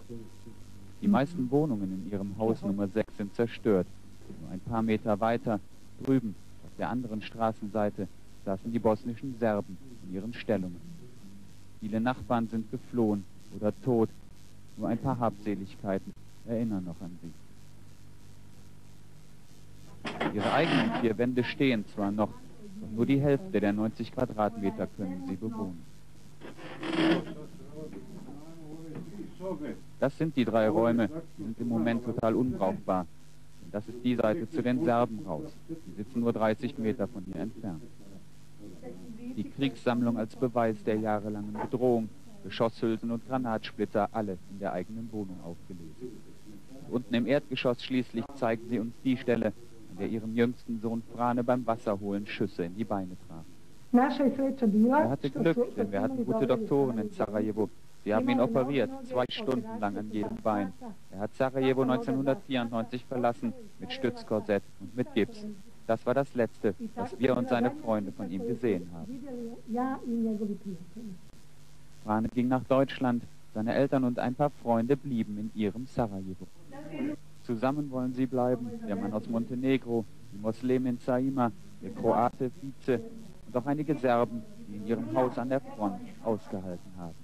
Die meisten Wohnungen in ihrem Haus Nummer 6 sind zerstört. Nur ein paar Meter weiter, drüben, auf der anderen Straßenseite, saßen die bosnischen Serben in ihren Stellungen. Viele Nachbarn sind geflohen oder tot. Nur ein paar Habseligkeiten erinnern noch an sie. Ihre eigenen 4 Wände stehen zwar noch, doch nur die Hälfte der 90 Quadratmeter können sie bewohnen. Das sind die 3 Räume, die sind im Moment total unbrauchbar. Und das ist die Seite zu den Serben raus. Die sitzen nur 30 Meter von hier entfernt. Die Kriegssammlung als Beweis der jahrelangen Bedrohung, Geschosshülsen und Granatsplitter, alle in der eigenen Wohnung aufgelesen. Und unten im Erdgeschoss schließlich zeigen sie uns die Stelle, an der ihrem jüngsten Sohn Frane beim Wasserholen Schüsse in die Beine traf. Er hatte Glück, denn wir hatten gute Doktoren in Sarajevo. Sie haben ihn operiert, 2 Stunden lang an jedem Bein. Er hat Sarajevo 1994 verlassen, mit Stützkorsett und mit Gips. Das war das Letzte, was wir und seine Freunde von ihm gesehen haben. Frane ging nach Deutschland. Seine Eltern und ein paar Freunde blieben in ihrem Sarajevo. Zusammen wollen sie bleiben, der Mann aus Montenegro, die Moslemin Saima, der Kroate Vize und auch einige Serben, die in ihrem Haus an der Front ausgehalten haben.